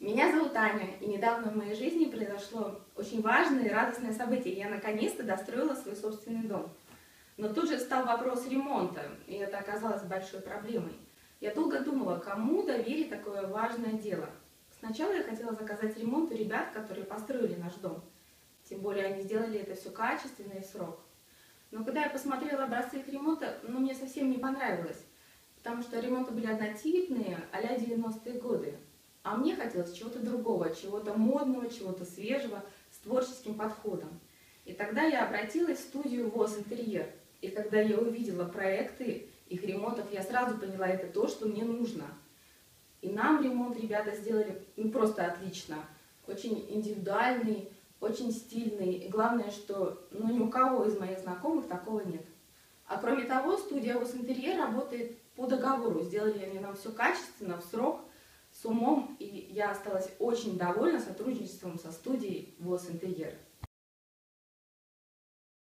Меня зовут Аня, и недавно в моей жизни произошло очень важное и радостное событие. Я наконец-то достроила свой собственный дом. Но тут же встал вопрос ремонта, и это оказалось большой проблемой. Я долго думала, кому доверить такое важное дело. Сначала я хотела заказать ремонт у ребят, которые построили наш дом. Тем более они сделали это все качественно и в срок. Но когда я посмотрела образцы их ремонта, мне совсем не понравилось. Потому что ремонты были однотипные, а-ля 90-е годы. А мне хотелось чего-то другого, чего-то модного, чего-то свежего, с творческим подходом. И тогда я обратилась в студию ВОС Интерьер. И когда я увидела проекты их ремонтов, я сразу поняла, это то, что мне нужно. И нам ремонт ребята сделали просто отлично. Очень индивидуальный, очень стильный. И главное, что ни у кого из моих знакомых такого нет. А кроме того, студия ВОС Интерьер работает по договору. Сделали они нам все качественно, в срок, с умом. И я осталась очень довольна сотрудничеством со студией ВОС Интерьер.